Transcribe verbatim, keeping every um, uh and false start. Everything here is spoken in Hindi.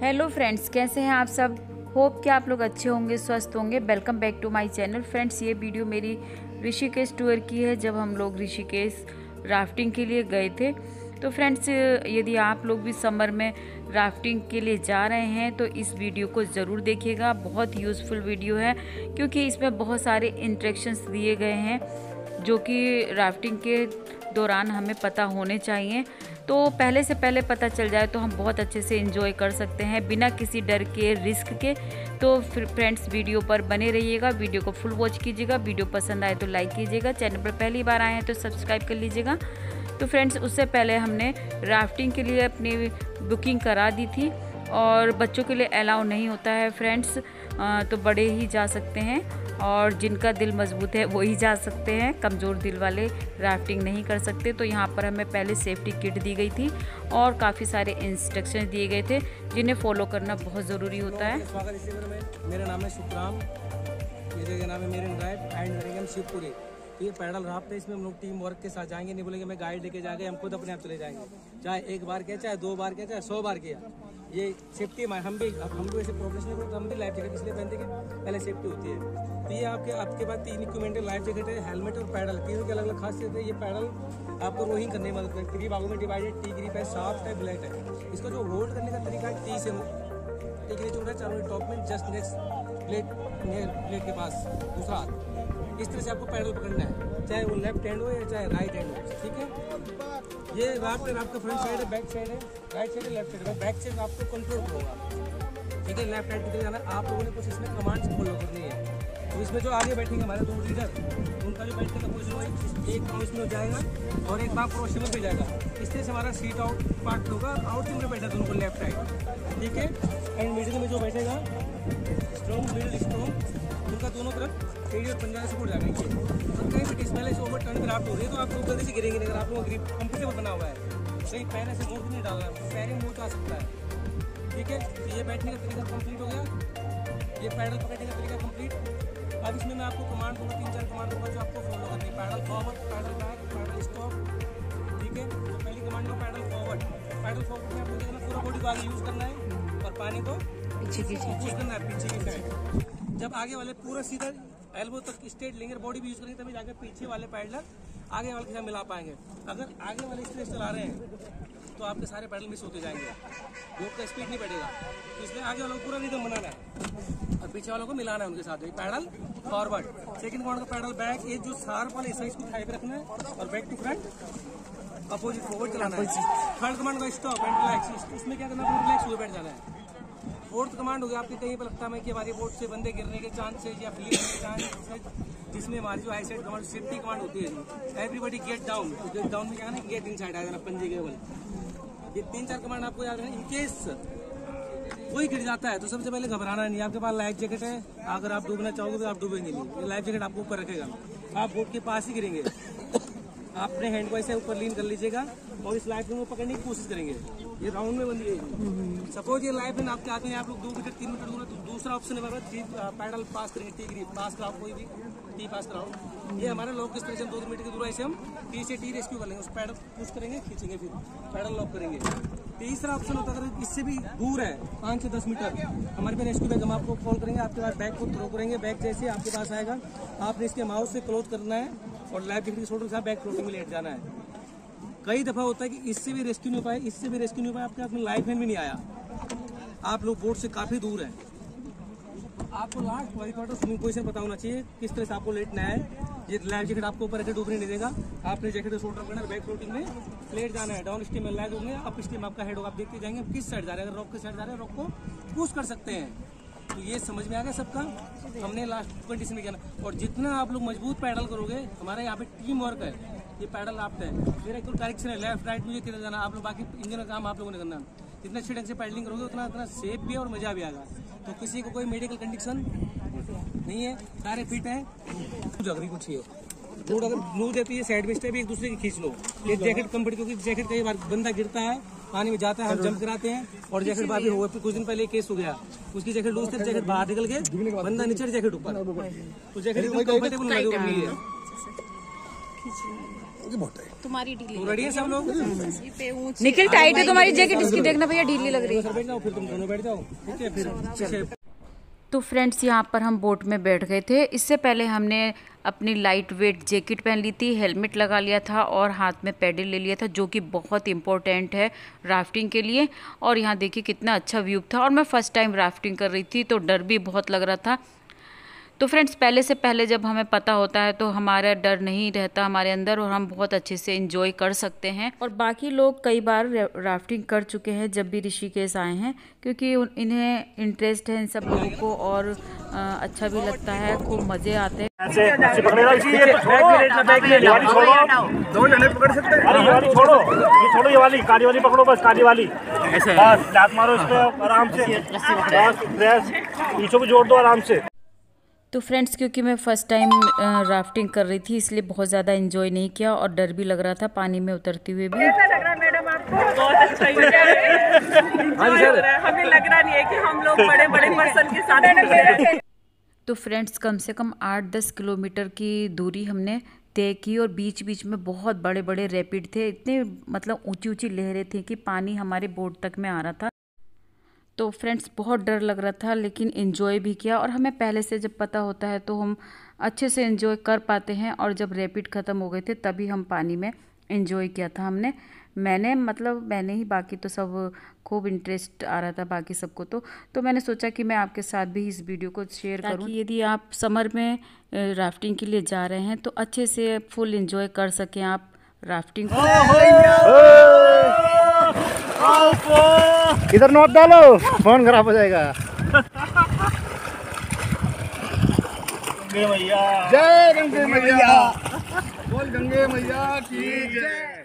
हेलो फ्रेंड्स, कैसे हैं आप सब। होप कि आप लोग अच्छे होंगे, स्वस्थ होंगे। Welcome back to my channel. Friends, ये वीडियो मेरी ऋषिकेश टूर की है, जब हम लोग ऋषिकेश राफ्टिंग के लिए गए थे। तो फ्रेंड्स, यदि आप लोग भी समर में राफ्टिंग के लिए जा रहे हैं तो इस वीडियो को ज़रूर देखिएगा। बहुत यूज़फुल वीडियो है, क्योंकि इसमें बहुत सारे इंस्ट्रक्शंस दिए गए हैं जो कि राफ्टिंग के दौरान हमें पता होने चाहिए। तो पहले से पहले पता चल जाए तो हम बहुत अच्छे से एंजॉय कर सकते हैं बिना किसी डर के, रिस्क के। तो फिर फ्रेंड्स, वीडियो पर बने रहिएगा, वीडियो को फुल वॉच कीजिएगा। वीडियो पसंद आए तो लाइक कीजिएगा, चैनल पर पहली बार आए हैं तो सब्सक्राइब कर लीजिएगा। तो फ्रेंड्स, उससे पहले हमने राफ्टिंग के लिए अपनी बुकिंग करा दी थी, और बच्चों के लिए अलाउ नहीं होता है फ्रेंड्स, तो बड़े ही जा सकते हैं, और जिनका दिल मजबूत है वो ही जा सकते हैं। कमज़ोर दिल वाले राफ्टिंग नहीं कर सकते। तो यहाँ पर हमें पहले सेफ्टी किट दी गई थी और काफ़ी सारे इंस्ट्रक्शन दिए गए थे जिन्हें फॉलो करना बहुत ज़रूरी होता है। स्वागत इसी में। मेरा नाम है शुक्राम, ये जगह नाम है मेरे ड्राइव एंड करेंगे हम शिवपुरी। तो ये पैडल राफ्ट है, इसमें हम लोग टीम वर्क के साथ जाएंगे। नहीं बोलेंगे मैं गाइड लेके जाएंगे, हम खुद अपने आप चले जाएंगे। चाहे एक बार किया, चाहे दो बार किया, चाहे सौ बार किया, ये सेफ्टी हम भी हम भी वैसे प्रोफेशनल तो हम भी लाइफ जैकेट इसलिए पहनते हैं कि पहले सेफ्टी होती है। तो ये आपके आपके पास तीन इक्विपमेंट है, लाइफ जैकेट है, हेलमेट और पैडल। तीनों की अलग अलग खासियत है। ये पैडल आपको रोइंग करने में मदद करती है। थ्री भागों में डिवाइडेड, टी ग्रिप है, शाफ्ट है, ब्लेड है। इसका जो होल्ड करने का तरीका है, टी से टी ग्रिप होता है चारों टॉप में, just next plate near plate के पास दूसरा हाथ। इस तरह से आपको पैडल पकड़ना है, चाहे वो लेफ्ट हैंड हो या चाहे राइट हैंड हो। ठीक है, ये राफ्ट है, आपका फ्रंट साइड है, बैक साइड है, राइट साइड है, लेफ्ट साइड है। बैक साइड आपको कंट्रोल होगा। ठीक है, लेफ्ट साइड की तरफ जाना, आप लोगों ने कुछ इसमें कमांड्स फॉलो करनी है। तो इसमें जो आगे बैठेंगे हमारे दो लीडर, उनका जो बैठने का पोजिशन, एक पाँव इसमें हो जाएगा और एक पाँव क्रोशिंग में जाएगा। इस तरह से हमारा सीट आउट पार्ट होगा। आउटिंग में बैठा दोनों को लेफ्ट साइड। ठीक है, एंड मिडिल में जो बैठेगा स्ट्रॉन्ग, मिडिल स्ट्रॉन्ग, उनका दोनों तरफ एडी और पंजा सपोर्ट जाएगा। ये तो कहीं भी डिस्प्ले से ओवर टर्न राफ्ट हो रही है तो आप लोग जल्दी से गिरेंगे नहीं। अगर आप लोगों का ग्रिप कंफर्टेबल बना हुआ है, कहीं पैर ऐसे मोड़ नहीं डालना है, पैरिंग मोड़ आ सकता है। ठीक है, तो ये बैठने का तरीका कंप्लीट हो गया, ये पैडल पकड़ने का तरीका कंप्लीट। अब इसमें मैं आपको कमांड दूंगा, तीन चार कमांड दूंगा जो आपको फॉलो करनी है। Paddle forward, paddle back, paddle stop. ठीक है, तो पहली कमांड को पैडल फॉरवर्ड। पैडल फॉरवर्ड में आपको देखना पूरा बॉडी को आगे यूज़ करना है और पानी को पीछे की यूज करना है, पीछे की साइड। जब आगे वाले पूरा सीधा एल्बो तक स्ट्रेट लेंगे, बॉडी भी यूज करेंगे, तभी जाकर पीछे वाले पैडलर आगे वाले के साथ मिला पाएंगे। अगर आगे वाले स्ट्रेट चला रहे हैं तो आपके सारे पैडल मिस होते जाएंगे, बोट का स्पीड नहीं बढ़ेगा। तो इसलिए आगे वालों को पूरा रिदम बनाना है और पीछे वालों को मिलाना है उनके साथ। Paddle forward. सेकंड कमांड का पैडल बैक, ये जो शार्प वाले हिस्सा इसको थाई पे रखना है और back to front opposite forward चलाना है। थर्ड कमांड का स्टॉप एंड रिलैक्स, इसमें क्या करना है, रिलैक्स हुए बैठ जाना है। फोर्थ कमांड हो गया आपके, कहीं पर लगता है कि हमारी बोट से बंदे गिरने के चांसेस या फ्लिप होने के चांसेस, जिसमें हमारी जो आई साइड कमांड, सेफ्टी कमांड होती है, एवरीबॉडी गेट डाउन। तो गेट डाउन में क्या है, गेट इन साइड आ जाना, पंजे केवल। ये तीन चार कमांड आपको याद रखना। इनकेस कोई गिर जाता है तो सबसे पहले घबराना नहीं। आपके पास लाइफ जैकेट है, अगर आप डूबना चाहोगे तो आप डूबेंगे नहीं। ये लाइफ जैकेट आपको ऊपर रखेगा, आप बोट के पास ही गिरेंगे। आप अपने हैंड को ऐसे ऊपर लीन कर लीजिएगा और इस लाइफ को पकड़ने की कोशिश करेंगे। ये राउंड में बंदी है। सपोज ये लाइफ लाइन आपके हाथ में, आप लोग दो मीटर तीन मीटर दूर है, तो दूसरा ऑप्शन है थ्री पैडल पास करेंगे, टी ग्रिप पास कराओ, कोई भी टी पास कराओ। ये हमारे लॉक किस तरह से दो मीटर की दूर ऐसे हम टी से टी रेस्क्यू कर लेंगे, उस पैडल पुश करेंगे, खींचेंगे, फिर पैडल लॉक करेंगे। तीसरा ऑप्शन होता है अगर इससे भी दूर है, पाँच से दस मीटर, हमारे पे रेस्क्यू बैग, हम आपको कॉल करेंगे, आपके पास बैग को थ्रो करेंगे। बैग जैसे आपके पास आएगा, आपने इसके माउथ से क्लोज करना है और लाइफ जैकेट के शोल्डर के साथ बैग फ्लोटिंग में लेट जाना है। कई दफा होता है कि इससे भी रेस्क्यू नहीं हो पाए, इससे भी रेस्क्यू नहीं हो पाए, आपके हाथ में लाइफ हैंड भी नहीं आया, आप लोग बोट से काफी दूर हैं। आपको लास्ट क्वालिफाइड स्विमिंग पोजीशन पता होना चाहिए, किस तरह से आपको लेटना है। ये लाइफ जैकेट आपको ऊपर रखे डूबने नहीं देगा। आपने जैकेट शोल्डर करना है, बैक फ्लोटिंग में लेट जाना है। डाउन स्टीम में लैग होंगे, अप स्टीम आपका हेड होगा, आप देखते जाएंगे किस साइड जा रहे हैं। अगर रॉक के साइड जा रहे हैं, रॉक को पुश कर सकते हैं। तो ये समझ में आ गया सबका, हमने लास्ट कंडीशन में किया ना। और जितना आप लोग मजबूत पैडल करोगे, हमारे यहाँ पे टीम वर्क है, ये पैडल राफ्ट है, मेरा एक डायरेक्शन है, लेफ्ट राइट मुझे किधर जाना, आप लोग बाकी इंजन का काम आप लोगों ने करना। जितना अच्छे ढंग से पैडलिंग करोगे उतना उतना सेफ भी है और मजा भी आएगा। तो किसी को कोई मेडिकल कंडीशन नहीं है, सारे फिट हैं। जगरी कुछ ही है, रोड अगर लूज देती है, साइड में स्टेप एक दूसरे की खींच लो। ये जैकेट कंफर्ट, क्योंकि जैकेट कई बार बंदा गिरता है, पानी में जाता है, हम जंप कराते हैं और जैकेट बाहर भी हुआ। फिर कुछ दिन पहले केस हो गया, उसकी जैकेट लूज थी, जैकेट बाहर निकल के बंदा नीचे, जैकेट ऊपर, तो जैकेट कंफर्टेबल नहीं है। तुम्हारी ढीली तो रेडी है सब लोग? निखिल टाइट है तुम्हारी जैकेट, इसकी देखना भैया ढीली लग रही है। बैठ जाओ फिर, तुम दोनों बैठ जाओ, ठीक है फिर। तो फ्रेंड्स यहाँ पर हम बोट में बैठ गए थे। इससे पहले हमने अपनी लाइट वेट जैकेट पहन ली थी, हेलमेट लगा लिया था और हाथ में पैडल ले लिया था, जो कि बहुत इम्पोर्टेंट है राफ्टिंग के लिए। और यहाँ देखिए कितना अच्छा व्यू था, और मैं फ़र्स्ट टाइम राफ्टिंग कर रही थी तो डर भी बहुत लग रहा था। तो फ्रेंड्स पहले से पहले जब हमें पता होता है तो हमारा डर नहीं रहता हमारे अंदर, और हम बहुत अच्छे से एंजॉय कर सकते हैं। और बाकी लोग कई बार राफ्टिंग कर चुके हैं जब भी ऋषिकेश आए हैं, क्योंकि इन्हें इंटरेस्ट है इन सब लोगों को, और आ, अच्छा भी लगता है, खूब मज़े आते हैं। दो जने पकड़ सकते हैं। अरे ये वाली छोड़ो, ये छोड़ो, ये वाली काली वाली पकड़ो, बस काली वाली ऐसे बस लात मारो इस पे आराम से, बस प्रेस पीछे को जोड़ दो आराम से। तो फ्रेंड्स क्योंकि मैं फ़र्स्ट टाइम राफ्टिंग कर रही थी इसलिए बहुत ज़्यादा एंजॉय नहीं किया, और डर भी लग रहा था पानी में उतरते हुए भी। कैसा लग रहा है मैडम आपको? बहुत अच्छा ही लग रहा है। हमें लग रहा नहीं है कि हम लोग बड़े बड़े पर्सन के साथ। तो फ्रेंड्स कम से कम आठ दस किलोमीटर की दूरी हमने तय की, और बीच बीच में बहुत बड़े बड़े रैपिड थे, इतने मतलब ऊंची ऊंची लहरें थी कि पानी हमारे बोट तक में आ रहा था। तो फ्रेंड्स बहुत डर लग रहा था, लेकिन एंजॉय भी किया, और हमें पहले से जब पता होता है तो हम अच्छे से एंजॉय कर पाते हैं। और जब रैपिड ख़त्म हो गए थे तभी हम पानी में एंजॉय किया था हमने मैंने मतलब मैंने ही, बाकी तो सब खूब इंटरेस्ट आ रहा था बाकी सबको। तो तो मैंने सोचा कि मैं आपके साथ भी इस वीडियो को शेयर करूं, यदि आप समर में राफ्टिंग के लिए जा रहे हैं तो अच्छे से फुल एंजॉय कर सकें आप राफ्टिंग को। इधर नोट डालो, फोन खराब हो जाएगा। गंगे मैया जय, गंगे मैया बोल, गंगे मैया की जय।